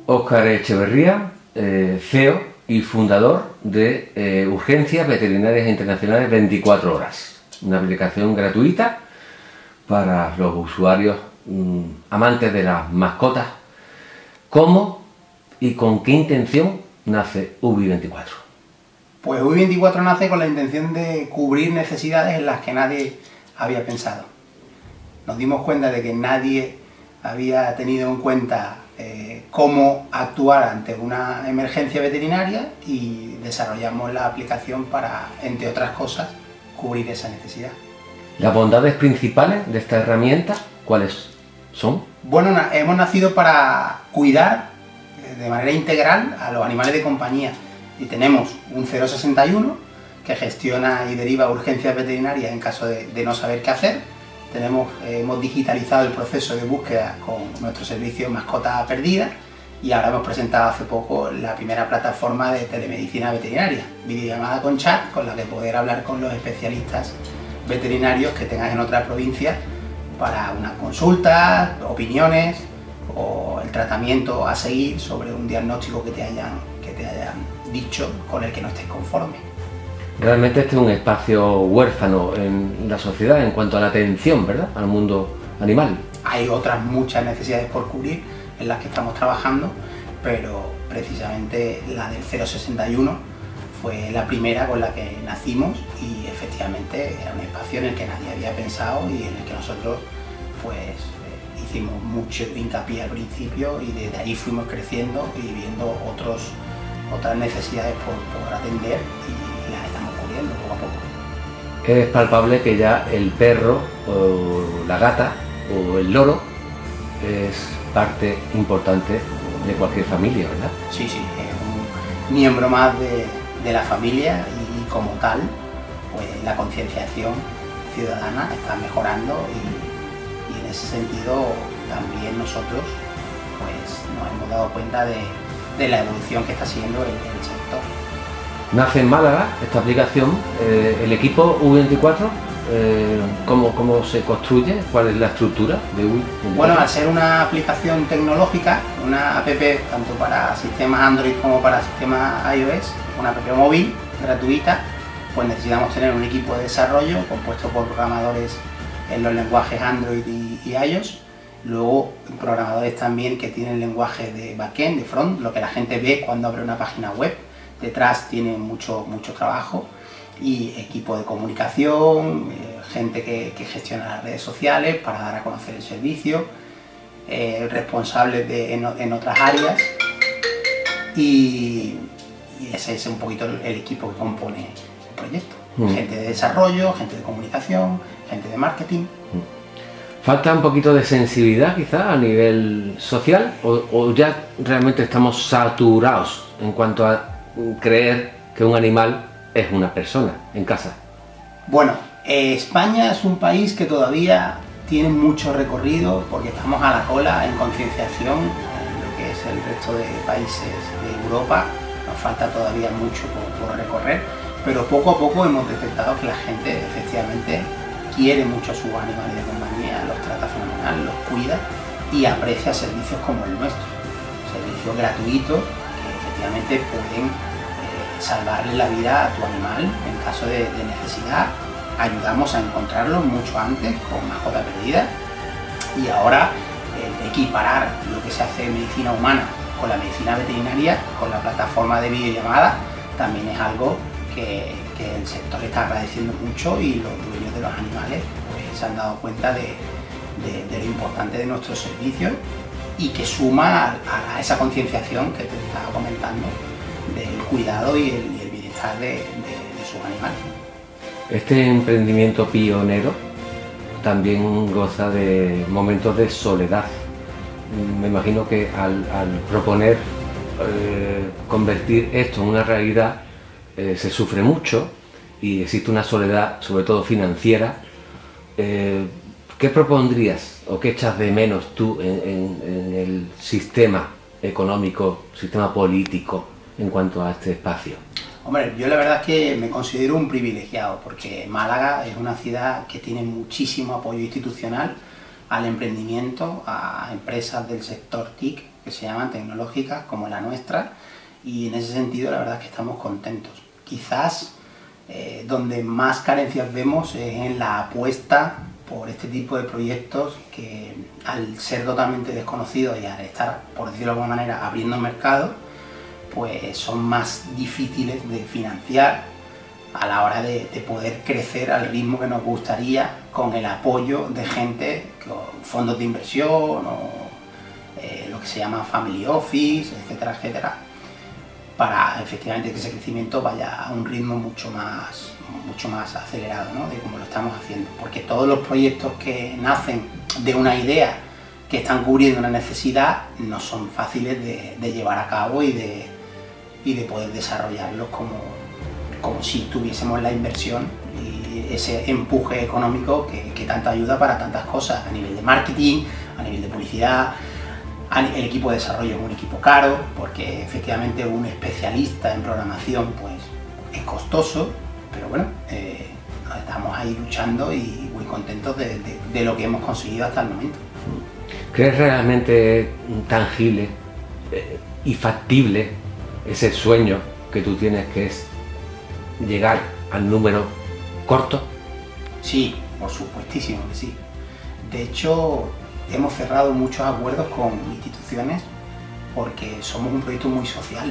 Óscar Echeverría, CEO y fundador de Urgencias Veterinarias Internacionales 24 horas, una aplicación gratuita para los usuarios amantes de las mascotas. ¿Cómo y con qué intención nace UBI24? Pues UBI24 nace con la intención de cubrir necesidades en las que nadie había pensado. Nos dimos cuenta de que nadie había tenido en cuenta cómo actuar ante una emergencia veterinaria y desarrollamos la aplicación para, entre otras cosas, cubrir esa necesidad. ¿Las bondades principales de esta herramienta cuáles son? Bueno, hemos nacido para cuidar de manera integral a los animales de compañía y tenemos un 061 que gestiona y deriva urgencias veterinarias en caso de no saber qué hacer. Hemos digitalizado el proceso de búsqueda con nuestro servicio Mascota Perdida y ahora hemos presentado hace poco la primera plataforma de telemedicina veterinaria, videollamada con chat, con la que poder hablar con los especialistas veterinarios que tengas en otra provincia para una consulta, opiniones o el tratamiento a seguir sobre un diagnóstico que te hayan dicho con el que no estés conforme. Realmente este es un espacio huérfano en la sociedad en cuanto a la atención, ¿verdad?, al mundo animal. Hay otras muchas necesidades por cubrir en las que estamos trabajando, pero precisamente la del 061 fue la primera con la que nacimos y efectivamente era un espacio en el que nadie había pensado y en el que nosotros pues hicimos mucho hincapié al principio y desde ahí fuimos creciendo y viendo otras necesidades por atender y las estamos cubriendo poco a poco. Es palpable que ya el perro o la gata o el loro es parte importante de cualquier familia, ¿verdad? Sí, es un miembro más de la familia y como tal, pues la concienciación ciudadana está mejorando y en ese sentido también nosotros pues nos hemos dado cuenta de la evolución que está siguiendo el sector. Nace en Málaga esta aplicación, el equipo UBI24, ¿cómo se construye? ¿Cuál es la estructura de UBI24? Bueno, al ser una aplicación tecnológica, una app tanto para sistemas Android como para sistemas iOS, una app móvil gratuita, pues necesitamos tener un equipo de desarrollo compuesto por programadores en los lenguajes Android y iOS, luego programadores también que tienen lenguaje de backend, de front, lo que la gente ve cuando abre una página web. Detrás tiene mucho trabajo y equipo de comunicación, gente que gestiona las redes sociales para dar a conocer el servicio, responsables en otras áreas y ese es un poquito el equipo que compone el proyecto. Gente de desarrollo, gente de comunicación, gente de marketing. ¿Falta un poquito de sensibilidad quizá a nivel social o ya realmente estamos saturados en cuanto a creer que un animal es una persona en casa? Bueno, España es un país que todavía tiene mucho recorrido porque estamos a la cola en concienciación en lo que es el resto de países de Europa. Nos falta todavía mucho por recorrer, pero poco a poco hemos detectado que la gente efectivamente quiere mucho a sus animales de compañía, los trata fenomenal, los cuida y aprecia servicios como el nuestro, servicios gratuitos que efectivamente pueden salvarle la vida a tu animal en caso de necesidad. Ayudamos a encontrarlo mucho antes con Mascota Perdida y ahora equiparar lo que se hace en medicina humana con la medicina veterinaria, con la plataforma de videollamada, también es algo que el sector está agradeciendo mucho y los dueños de los animales pues, se han dado cuenta de lo importante de nuestros servicios y que suma a esa concienciación que te estaba comentando del cuidado y el bienestar de sus animales. Este emprendimiento pionero también goza de momentos de soledad. Me imagino que al proponer convertir esto en una realidad se sufre mucho y existe una soledad, sobre todo financiera. ¿Qué propondrías o qué echas de menos tú en el sistema económico, sistema político en cuanto a este espacio? Hombre, yo la verdad es que me considero un privilegiado porque Málaga es una ciudad que tiene muchísimo apoyo institucional al emprendimiento, a empresas del sector TIC, que se llaman tecnológicas, como la nuestra, y en ese sentido la verdad es que estamos contentos. Quizás donde más carencias vemos es en la apuesta por este tipo de proyectos que, al ser totalmente desconocidos y al estar, por decirlo de alguna manera, abriendo mercado, pues son más difíciles de financiar a la hora de poder crecer al ritmo que nos gustaría, con el apoyo de gente, con fondos de inversión o lo que se llama family office, etcétera, etcétera, para efectivamente que ese crecimiento vaya a un ritmo mucho más acelerado, ¿no?, de cómo lo estamos haciendo. Porque todos los proyectos que nacen de una idea, que están cubriendo una necesidad, no son fáciles de llevar a cabo y de poder desarrollarlos como si tuviésemos la inversión y ese empuje económico que tanto ayuda para tantas cosas, a nivel de marketing, a nivel de publicidad. El equipo de desarrollo es un equipo caro, porque efectivamente un especialista en programación pues es costoso, pero bueno, estamos ahí luchando y muy contentos de lo que hemos conseguido hasta el momento. ¿Crees realmente tangible y factible ese sueño que tú tienes, que es llegar al número corto? Sí, por supuestísimo que sí. De hecho, hemos cerrado muchos acuerdos con instituciones porque somos un proyecto muy social.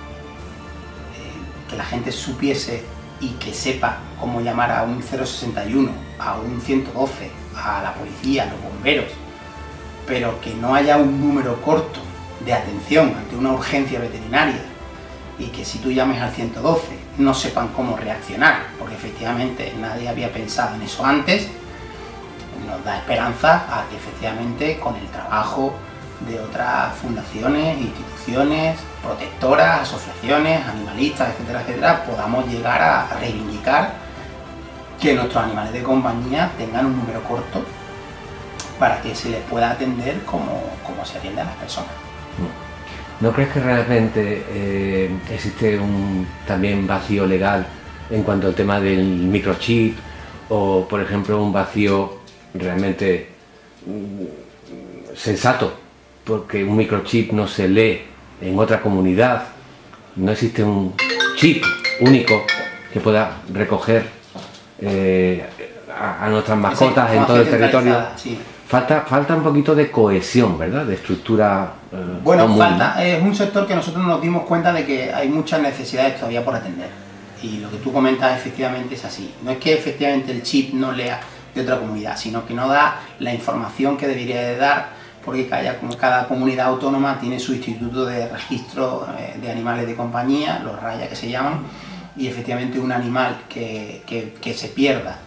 Que la gente supiese y que sepa cómo llamar a un 061, a un 112, a la policía, a los bomberos, pero que no haya un número corto de atención ante una urgencia veterinaria, y que si tú llames al 112 no sepan cómo reaccionar, porque efectivamente nadie había pensado en eso antes, nos da esperanza a que efectivamente con el trabajo de otras fundaciones, instituciones, protectoras, asociaciones, animalistas, etcétera, etcétera, podamos llegar a reivindicar que nuestros animales de compañía tengan un número corto para que se les pueda atender como se atiende a las personas. ¿No crees que realmente existe un también vacío legal en cuanto al tema del microchip, o por ejemplo un vacío realmente sensato, porque un microchip no se lee en otra comunidad, no existe un chip único que pueda recoger a nuestras mascotas en todo el territorio? Sí. Falta un poquito de cohesión, ¿verdad? De estructura bueno, común. falta. Es un sector que nosotros nos dimos cuenta de que hay muchas necesidades todavía por atender. Y lo que tú comentas efectivamente es así. No es que efectivamente el chip no lea de otra comunidad, sino que no da la información que debería de dar, porque cada comunidad autónoma tiene su instituto de registro de animales de compañía, los RAIA que se llaman, y efectivamente un animal que se pierda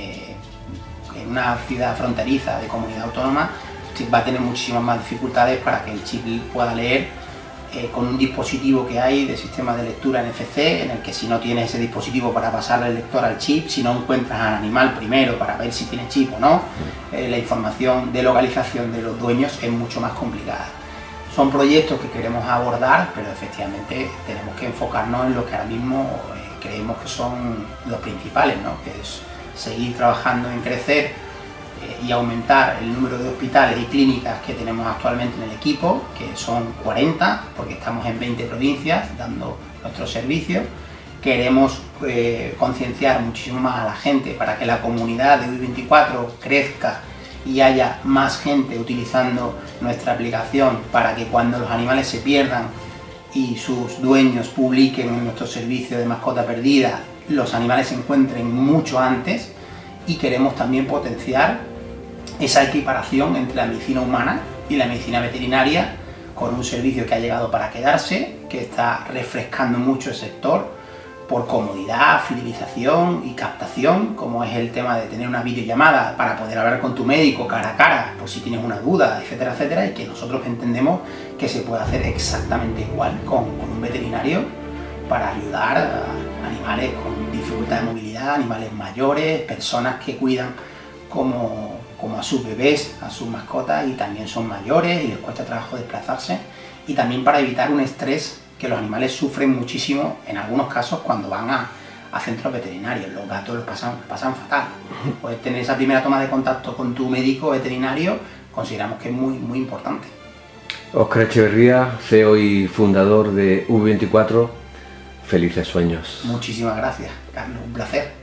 en una ciudad fronteriza de comunidad autónoma va a tener muchísimas más dificultades para que el chip pueda leer con un dispositivo que hay de sistema de lectura NFC, en el que si no tienes ese dispositivo para pasarle el lector al chip, si no encuentras al animal primero para ver si tiene chip o no, la información de localización de los dueños es mucho más complicada. Son proyectos que queremos abordar, pero efectivamente tenemos que enfocarnos en lo que ahora mismo creemos que son los principales, ¿no? Que es seguir trabajando en crecer y aumentar el número de hospitales y clínicas que tenemos actualmente en el equipo, que son 40, porque estamos en 20 provincias dando nuestros servicios. Queremos concienciar muchísimo más a la gente para que la comunidad de UI24 crezca y haya más gente utilizando nuestra aplicación, para que cuando los animales se pierdan y sus dueños publiquen en nuestro servicio de mascota perdida, los animales se encuentren mucho antes. Y queremos también potenciar esa equiparación entre la medicina humana y la medicina veterinaria, con un servicio que ha llegado para quedarse, que está refrescando mucho el sector por comodidad, fidelización y captación, como es el tema de tener una videollamada para poder hablar con tu médico cara a cara por si tienes una duda, etcétera, etcétera, y que nosotros entendemos que se puede hacer exactamente igual con un veterinario para ayudar a animales con dificultad de movilidad, animales mayores, personas que cuidan como a sus bebés, a sus mascotas, y también son mayores y les cuesta trabajo desplazarse, y también para evitar un estrés que los animales sufren muchísimo en algunos casos cuando van a centros veterinarios. Los gatos los pasan fatal. Pues tener esa primera toma de contacto con tu médico veterinario consideramos que es muy importante. Óscar Echeverría, CEO y fundador de V24, felices sueños. Muchísimas gracias, Carlos, un placer.